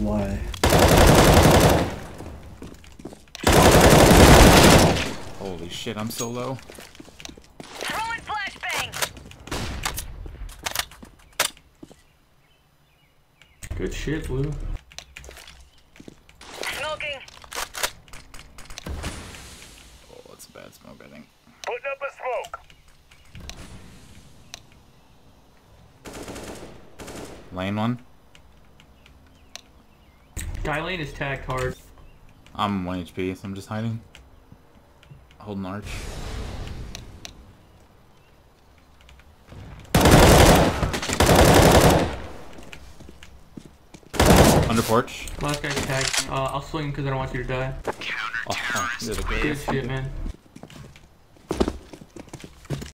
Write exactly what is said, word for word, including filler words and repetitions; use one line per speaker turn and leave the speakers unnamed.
Why?
Holy shit, I'm so low.
Throwing flashbang.
Good shit, Blue.
Smoking.
Oh, that's a bad smoke, I think.
Putting up a smoke.
Lane one.
Guy lane is tagged hard.
I'm one H P, so I'm just hiding. Holding arch. Under porch.
Last guy's tagged. Uh, I'll swing because I don't want you to die.
Oh, oh, you're the
Good
greatest.
shit, man.